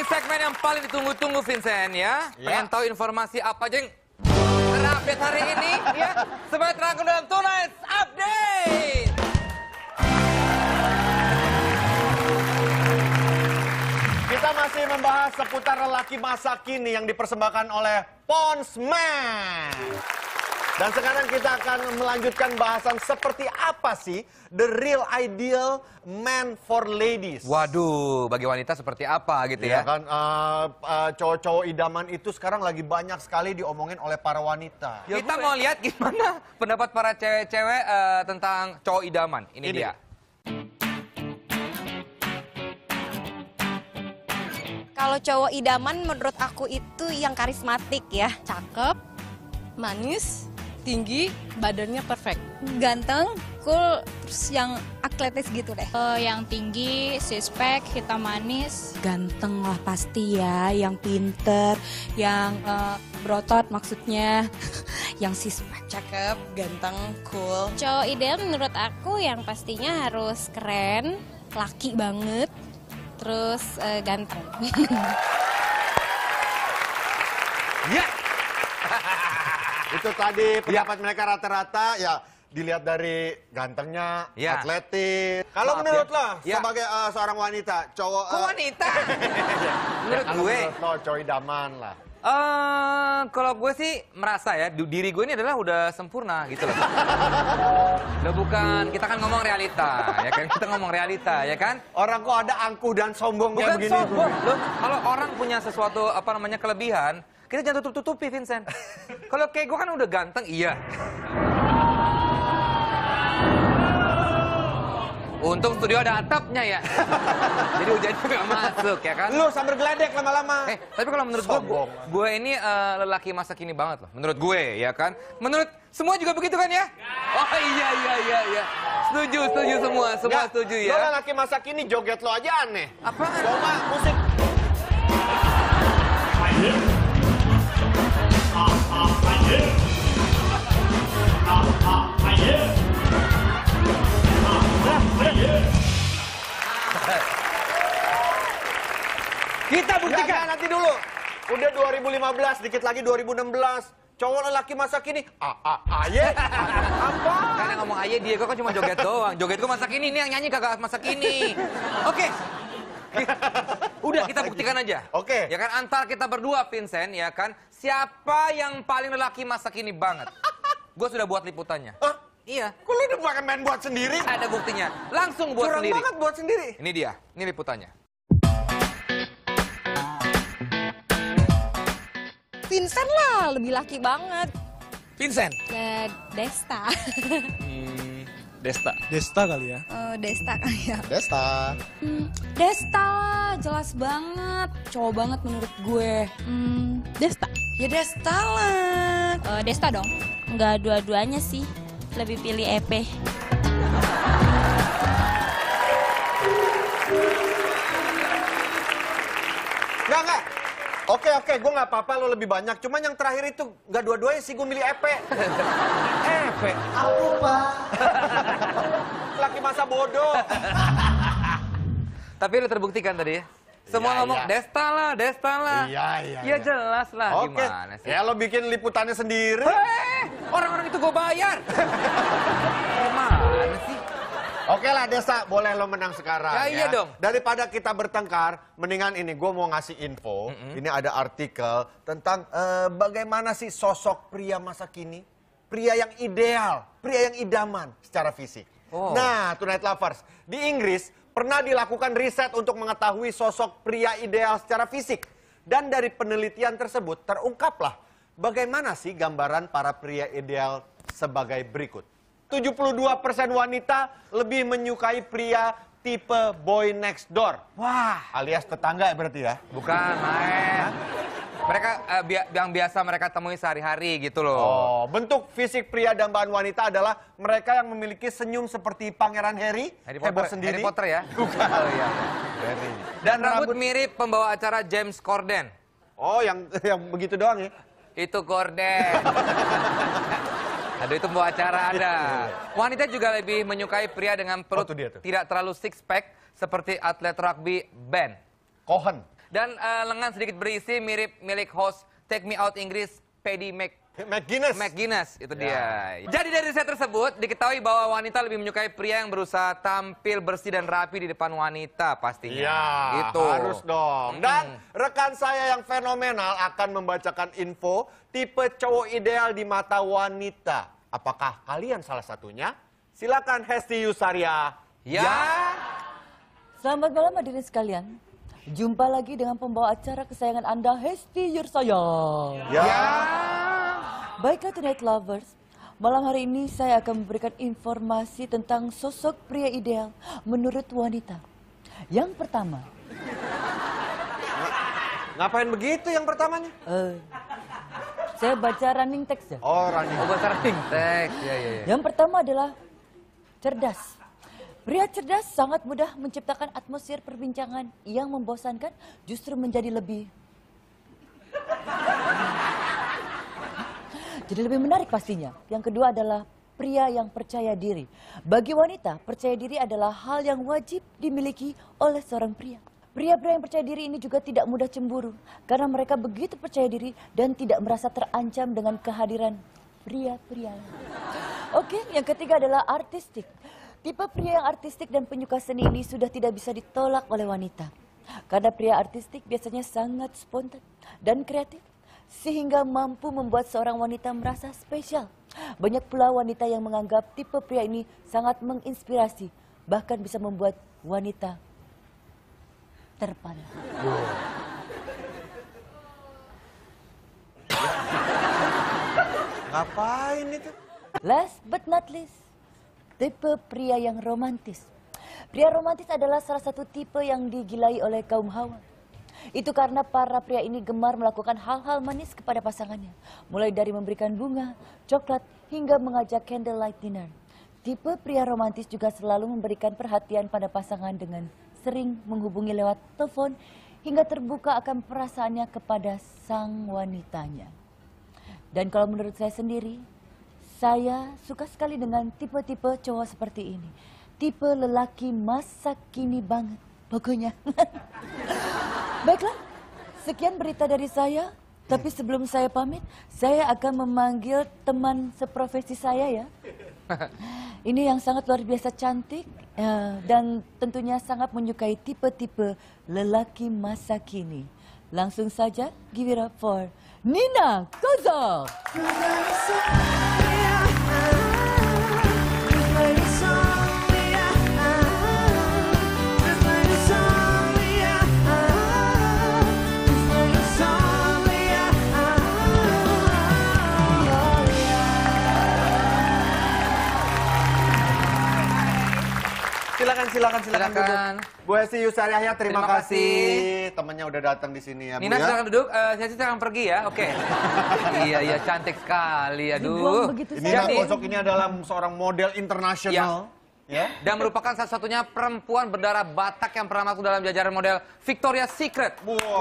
segmen yang paling ditunggu-tunggu, Vincent, ya. Pengen tahu informasi apa aja yang terupdate hari ini, ya? Sebagai terangkum dalam Tonight Update. Kita masih membahas seputar lelaki masa kini yang dipersembahkan oleh Ponsman. Dan sekarang kita akan melanjutkan bahasan seperti apa sih the real ideal man for ladies. Waduh, bagi wanita seperti apa gitu ya? Kan cowok-cowok idaman itu sekarang lagi banyak sekali diomongin oleh para wanita. Kita mau lihat gimana pendapat para cewek-cewek tentang cowok idaman. Ini dia. Kalau cowok idaman menurut aku itu yang karismatik ya. Cakep, manis, tinggi, badannya perfect. Ganteng, cool, terus yang atletis gitu deh. Yang tinggi, six-pack, hitam manis. Ganteng lah pasti ya, yang pinter, yang berotot maksudnya, yang six-pack, cakep, ganteng, cool. Cowok ideal menurut aku yang pastinya harus keren, laki banget, terus ganteng. Ya. Itu tadi pendapat mereka rata-rata ya dilihat dari gantengnya, atletis. Kalau menurut lo sebagai seorang wanita, cowok wanita? Menurut gue, lo cowok idaman lah. Kalau gue sih merasa ya diri gue ini adalah udah sempurna gitu loh. Udah bukan, kita kan ngomong realita, ya kan? Kita ngomong realita, ya kan? Orang kok ada angkuh dan sombong kayak begini. Sombong. Loh, kalau orang punya sesuatu kelebihan, kita jangan tutup-tutupi, Vincent. Kalau kayak gue kan udah ganteng, iya. Untung studio ada atapnya ya. Jadi hujannya nggak masuk, ya kan? Lu sambil geledek lama-lama. Tapi kalau menurut gue ini lelaki masa kini banget loh. Menurut gue, ya kan? Menurut semua juga begitu kan ya? Oh iya. Setuju semua setuju ya. Lo lelaki masa kini joget lo aja aneh. Apaan? Coba musik. Kita buktikan nanti dulu. Udah 2015, dikit lagi 2016. Cowok lelaki masa kini, aye. Apa? Kan yang ngomong aye dia, kok kan cuma joget doang. Joget gue masa kini, ini yang nyanyi kagak masa kini. Oke. Udah kita buktikan aja. Oke. Ya kan antar kita berdua, Vincent, ya kan? Siapa yang paling lelaki masa kini banget? Gue sudah buat liputannya. Iya. Kok lu udah bukan main buat sendiri? Ada buktinya. Langsung buat Curang sendiri. banget buat sendiri. Ini dia. Ini liputannya. Vincent lah, lebih laki banget. Vincent. Desta. Desta. Desta kali ya? Desta kali ya. Desta. Desta lah, jelas banget. Cowok banget menurut gue. Desta. Ya Desta lah. Desta dong. Enggak dua-duanya sih, lebih pilih EP. Enggak. Oke, gue nggak apa-apa lo lebih banyak. Cuman yang terakhir itu nggak dua-duanya sih, gue milih Epe. Epe? Aku, Pak. Laki masa bodoh. Tapi lo terbuktikan tadi ya? Semua ngomong Desta lah. Iya. Ya jelas lah, Oke. Gimana sih? Ya lo bikin liputannya sendiri. Orang-orang itu gue bayar. Gimana sih? Oke lah Desta, boleh lo menang sekarang Ya iya dong. Daripada kita bertengkar, mendingan ini gue mau ngasih info. Ini ada artikel tentang bagaimana sih sosok pria masa kini. Pria yang ideal, pria yang idaman secara fisik. Nah, Tonight Lovers, di Inggris pernah dilakukan riset untuk mengetahui sosok pria ideal secara fisik. Dan dari penelitian tersebut terungkaplah bagaimana sih gambaran para pria ideal sebagai berikut. 72% wanita lebih menyukai pria tipe boy next door. Wah. Alias tetangga berarti ya? Bukan, main. Mereka yang biasa mereka temui sehari-hari gitu loh. Oh, bentuk fisik pria dambaan wanita adalah mereka yang memiliki senyum seperti Pangeran Harry, heboh sendiri. Harry Potter ya? Bukan. Oh iya. Harry. Dan rambut mirip pembawa acara James Corden. Oh, yang begitu doang ya? Itu Corden. Aduh, itu pembawa acara ada. Wanita juga lebih menyukai pria dengan perut tidak terlalu six pack seperti atlet rugby Ben Cohen. Dan lengan sedikit berisi mirip milik host Take Me Out Inggris, Paddy McGuinness, itu dia. Jadi dari riset tersebut, diketahui bahwa wanita lebih menyukai pria yang berusaha tampil bersih dan rapi di depan wanita pastinya. Iya, gitu. harus dong. Dan rekan saya yang fenomenal akan membacakan info tipe cowok ideal di mata wanita. Apakah kalian salah satunya? Silakan Hesti Yusaria. Ya. Selamat malam hadirin sekalian. Jumpa lagi dengan pembawa acara kesayangan Anda, Hesti Yusaria. Ya. Baiklah Tonight Lovers, malam hari ini saya akan memberikan informasi tentang sosok pria ideal menurut wanita. Yang pertama. Ngapain begitu yang pertamanya? Saya baca running text ya. Oh, running. Bahasa running text. Ya. Yang pertama adalah cerdas. Pria cerdas sangat mudah menciptakan atmosfer perbincangan yang membosankan justru menjadi lebih menarik pastinya. Yang kedua adalah pria yang percaya diri. Bagi wanita, percaya diri adalah hal yang wajib dimiliki oleh seorang pria. Pria-pria yang percaya diri ini juga tidak mudah cemburu karena mereka begitu percaya diri dan tidak merasa terancam dengan kehadiran pria-pria. Oke, yang ketiga adalah artistik. Tipe pria yang artistik dan penyuka seni ini sudah tidak bisa ditolak oleh wanita. Karena pria artistik biasanya sangat spontan dan kreatif, sehingga mampu membuat seorang wanita merasa spesial. Banyak pula wanita yang menganggap tipe pria ini sangat menginspirasi, bahkan bisa membuat wanita terpana. Ngapain itu? Last but not least, tipe pria yang romantis. Pria romantis adalah salah satu tipe yang digilai oleh kaum hawa. Itu karena para pria ini gemar melakukan hal-hal manis kepada pasangannya. Mulai dari memberikan bunga, coklat, hingga mengajak candlelight dinner. Tipe pria romantis juga selalu memberikan perhatian pada pasangan dengan sering menghubungi lewat telepon hingga terbuka akan perasaannya kepada sang wanitanya. Dan kalau menurut saya sendiri, saya suka sekali dengan tipe-tipe cowok seperti ini. Tipe lelaki masa kini banget, pokoknya. Baiklah, sekian berita dari saya. Tapi sebelum saya pamit, saya akan memanggil teman seprofesi saya ya. Ini yang sangat luar biasa cantik dan tentunya sangat menyukai tipe-tipe lelaki masa kini. Langsung saja, give it up for Nina Kozo. Silakan duduk. Bu Hesti Yusaria, terima kasih. Temennya udah datang di sini ya, Bu. Nina ya. silakan duduk, saya silakan pergi ya, oke. Iya, cantik sekali, aduh. Nina Kozok ini adalah seorang model internasional. Ya. Dan merupakan satu-satunya perempuan berdarah Batak yang pernah masuk dalam jajaran model Victoria's Secret. Wow.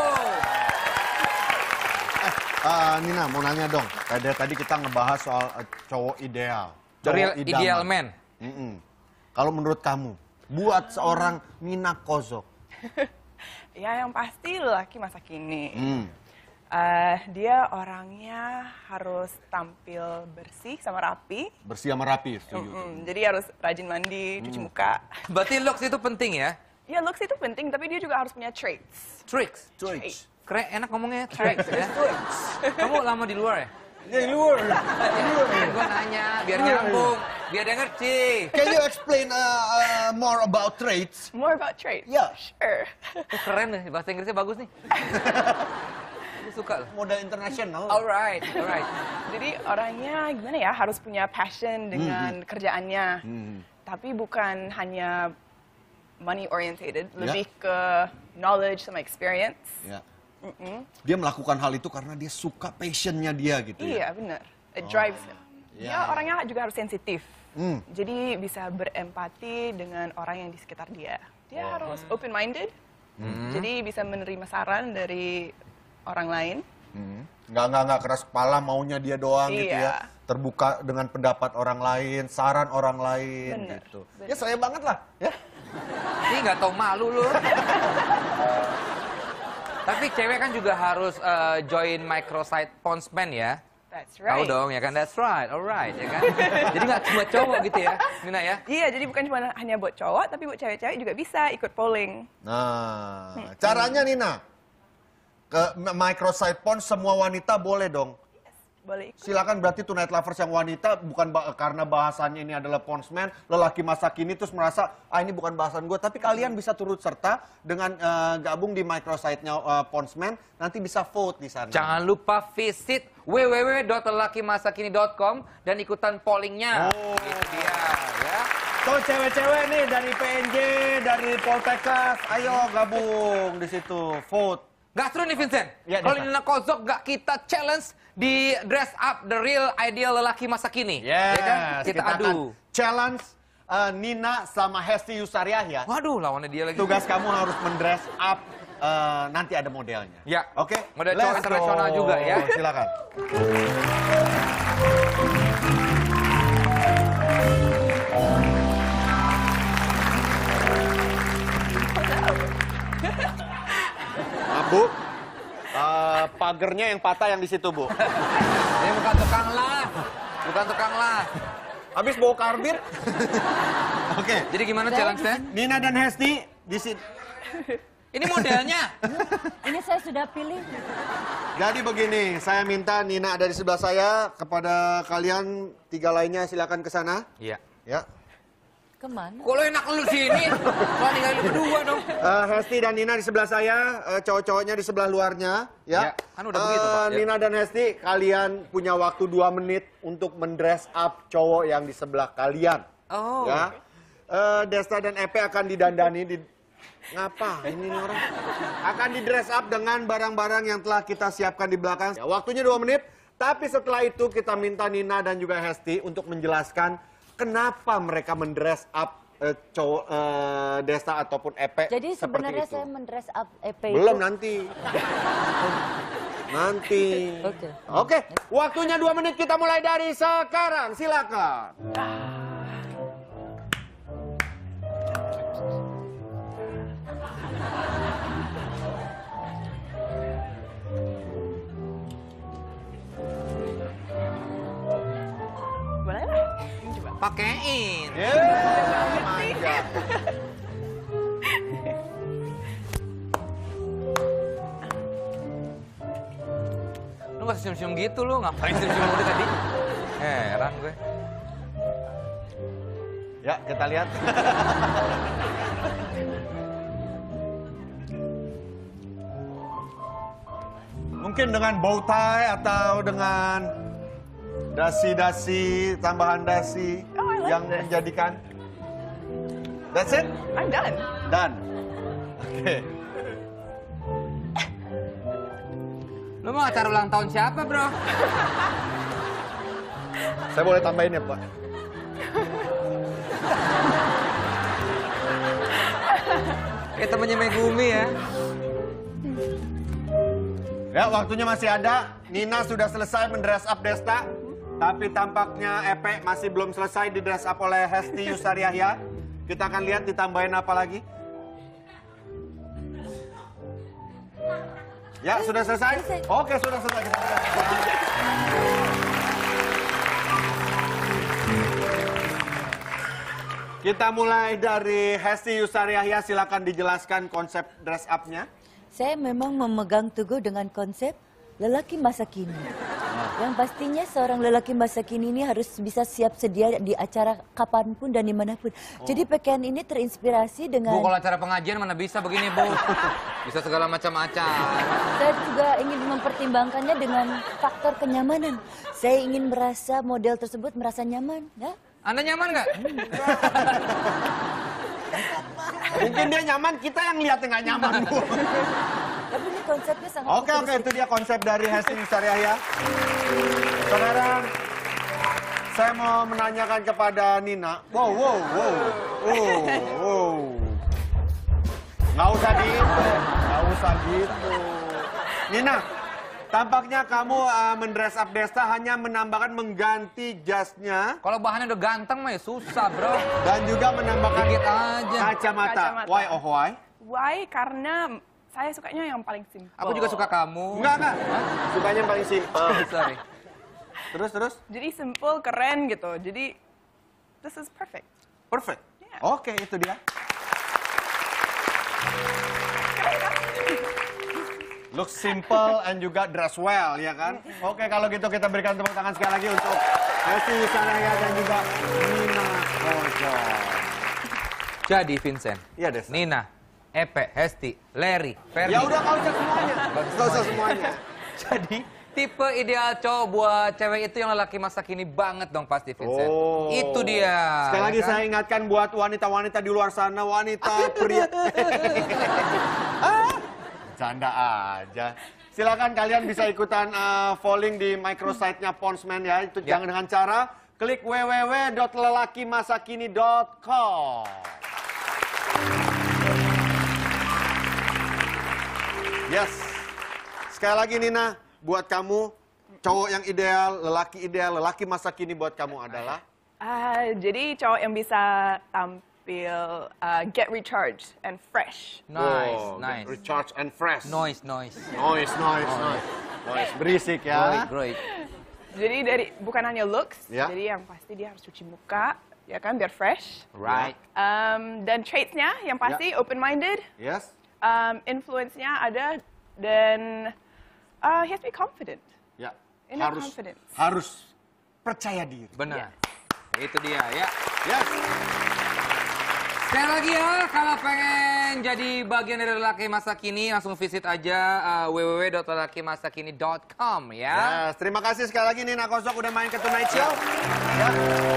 Nina, mau nanya dong. Tadi kita ngebahas soal cowok ideal. Ideal man. Kalau menurut kamu, buat seorang Nina Kozok? Ya yang pasti lelaki masa kini. Dia orangnya harus tampil bersih sama rapi. Bersih sama rapi, setuju. Jadi harus rajin mandi, cuci muka. Berarti looks itu penting ya? Ya looks itu penting, tapi dia juga harus punya traits. Tricks? Keren, enak ngomongnya tricks ya? Kamu lama di luar ya? Di luar. Gue nanya, biar nyambung, biar dia ngerti. Can you explain more about traits? More about traits? Yeah. Sure. Keren nih, bahasa Inggrisnya bagus nih. Aku suka loh. Model internasional. Alright. Jadi orangnya gimana ya, harus punya passion dengan kerjaannya. Tapi bukan hanya money orientated, lebih ke knowledge sama experience. Dia melakukan hal itu karena dia suka passionnya dia gitu ya? Iya benar, it drives him. Dia orangnya juga harus sensitif. Jadi bisa berempati dengan orang yang di sekitar dia. Dia harus open-minded, jadi bisa menerima saran dari orang lain. Nggak keras kepala, maunya dia doang gitu ya. Terbuka dengan pendapat orang lain, saran orang lain gitu. Ya saya banget lah ya. Ini nggak tahu malu lu. Tapi cewek kan juga harus join microsite Pondsman ya. That's Tahu right. dong ya kan, that's right, alright ya kan. Jadi nggak cuma cowok gitu ya, Nina ya. Iya, jadi bukan cuma hanya buat cowok, tapi buat cewek-cewek juga bisa ikut polling. Nah, caranya Nina, ke microsite Ponds semua wanita boleh dong. Boleh ikut. Silakan, berarti Tonight Lovers yang wanita bukan karena bahasannya ini adalah Pondsman, lelaki masa kini terus merasa ini bukan bahasan gue, tapi kalian bisa turut serta dengan gabung di microsite-nya Pondsman, nanti bisa vote di sana. Jangan lupa visit www.lelakimasakini.com dan ikutan pollingnya. Itu dia ya. So cewek-cewek nih dari PNJ, dari Poltekkes, ayo gabung di situ, vote. Gak seru nih Vincent, Ya, kalau Desa. Nina Kozok gak kita challenge di dress up the real ideal lelaki masa kini. Yes, Ya kan? Kita akan adu. challenge Nina sama Hesti Yusariah ya. Waduh, lawannya dia lagi. Tugas kamu harus mendress up, nanti ada modelnya. Ya. Oke. Model let's cowok internasional go. juga ya. Silakan. Bu, pagernya yang patah yang di situ, Bu. Ini bukan tukang las. Bukan tukang las. Habis bawa karbit. Oke. Jadi gimana challenge-nya? Nina dan Hesti di sini. Ini modelnya. Ini saya sudah pilih. Jadi begini, saya minta Nina ada di sebelah saya, kepada kalian tiga lainnya silakan ke sana. Iya. Ya. Kemana? Kok lo enak lu sini? Lo ninggalin berdua dong. Hesti dan Nina di sebelah saya, cowok-cowoknya di sebelah luarnya, ya. Ya, kan udah begitu, Pak. Ya. Nina dan Hesti, kalian punya waktu 2 menit untuk mendress up cowok yang di sebelah kalian. Oh. Ya. Desta dan Epe akan didandani di ngapa ini nih orang? Akan di dress up dengan barang-barang yang telah kita siapkan di belakang. Ya, waktunya 2 menit, tapi setelah itu kita minta Nina dan juga Hesti untuk menjelaskan kenapa mereka mendress up cowok Desta ataupun Epe. Jadi seperti sebenarnya itu. saya mendress up Epe Belum itu. nanti. Nanti. Oke. Oke, waktunya 2 menit, kita mulai dari sekarang. Silakan. Boleh lah. Ini coba. Pakein. Manja. Lu gak senyum-senyum gitu lu, ngapain senyum-senyum udah tadi? Heran gue. Ya, kita lihat. Mungkin dengan bow tie atau dengan dasi-dasi, tambahan dasi Oh, I like yang this. menjadikan. That's it? I'm done. Done. Oke. Lu mau acara ulang tahun siapa, bro? Saya boleh tambahin ya, Pak? Kayak temennya Megumi ya. Ya, waktunya masih ada. Nina sudah selesai mendress up Desta. Tapi tampaknya Epe masih belum selesai di dress up oleh Hesti Yusariah. Kita akan lihat ditambahin apa lagi. Ya, sudah selesai? Oke, sudah selesai. Kita mulai dari Hesti Yusariah. Silakan dijelaskan konsep dress up-nya. Saya memang memegang teguh dengan konsep lelaki masa kini. Yang pastinya seorang lelaki masa kini ini harus bisa siap sedia di acara kapanpun dan dimanapun. Jadi pakaian ini terinspirasi dengan... Bu, kalau acara pengajian mana bisa begini, Bu? Bisa segala macam acara. Saya juga ingin mempertimbangkannya dengan faktor kenyamanan. Saya ingin merasa model tersebut merasa nyaman, ya. Anda nyaman nggak? Mungkin dia nyaman, kita yang lihatnya nggak nyaman, Bu. Tapi ini konsepnya sangat Oke, itu dia konsep dari Hesti Yusariah. Sekarang saya mau menanyakan kepada Nina. Wow. Nggak usah gitu. Nina, tampaknya kamu mendress up Desta hanya menambahkan mengganti jasnya Kalau bahannya udah ganteng mah ya susah, bro. dan juga menambahkan Dikit aja. kacamata. Kacamata. Why? Why? Karena Saya sukanya yang paling simple. Aku juga suka kamu. Enggak. Sukanya yang paling simple. Sorry. Terus? Jadi simple, keren gitu. Jadi this is perfect. Perfect. Yeah. Oke, itu dia. Look simple and juga dress well, ya kan? Oke, kalau gitu kita berikan tepuk tangan sekali lagi untuk Hesti Sanaya dan juga Nina Kojo. Jadi Vincent, Iya, Des. Nina, Epe, Hesti, Larry, Ferdi. Ya udah, nggak usah semuanya. Nggak usah semuanya. Jadi tipe ideal cowok buat cewek itu yang lelaki masa kini banget dong pasti Vincent. Oh. Itu dia. Sekali ya lagi kan? saya ingatkan buat wanita-wanita di luar sana, wanita pria. Canda aja. Silakan kalian bisa ikutan polling di microsite-nya Ponsman ya. Itu Ya. jangan dengan cara klik www.lelakimasakini.com. Yes. Sekali lagi Nina, buat kamu cowok yang ideal, lelaki masa kini buat kamu adalah Jadi cowok yang bisa tampil get recharged and fresh. Nice, Oh, nice. recharge and fresh. Noise. Noise. Berisik ya. Great. Jadi bukan hanya looks, Ya. jadi yang pasti dia harus cuci muka, ya kan, biar fresh. Right. Dan traits-nya yang pasti open-minded, Yes. influence-nya ada, dan he has to be confident. Ya. Inner confidence. Harus percaya diri. Benar. Itu dia ya. Yes. Sekali lagi ya, kalau pengen jadi bagian dari lelaki masa kini, langsung visit aja www.lelakimasakini.com ya. Yes. Terima kasih sekali lagi Nina Kosok udah main ke Tonight Show. Ya.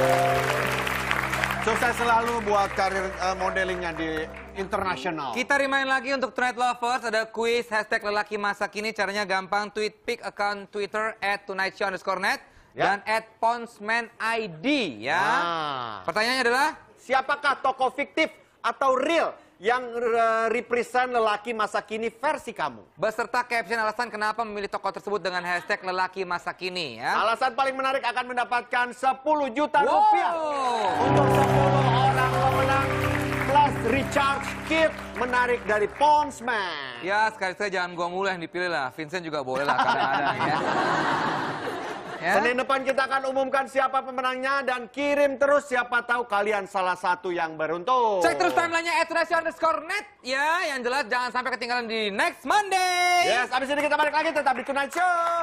Sukses selalu buat karir modelingnya di internasional. Kita remind lagi untuk Tonight Lovers, ada kuis hashtag lelaki masa kini. Caranya gampang, tweet pic account Twitter @tonightshow_net Ya. dan @ponsmanid ya. Nah. Pertanyaannya adalah, Siapakah tokoh fiktif atau real yang represent lelaki masa kini versi kamu? beserta caption alasan kenapa memilih tokoh tersebut dengan hashtag lelaki masa kini ya. Alasan paling menarik akan mendapatkan 10 juta rupiah untuk 10 orang pemenang plus recharge kit menarik dari Ponsman. Ya, sekali-sekali jangan gua mulu yang dipilih lah. Vincent juga boleh lah kadang-kadang ya. Ya. Senin depan kita akan umumkan siapa pemenangnya dan kirim terus, siapa tahu kalian salah satu yang beruntung. Cek terus timelinenya @tunightshow_net ya. Yang jelas jangan sampai ketinggalan di next Monday. Yes, abis ini kita balik lagi tetap di Tonight Show.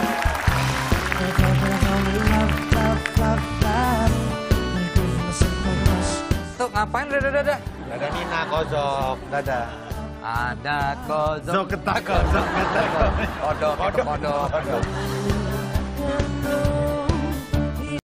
Tuh ngapain dadah. Dadah Nina Kozok, dadah. Ada kozok. Zok ketakut, zok ketakut. Kodok.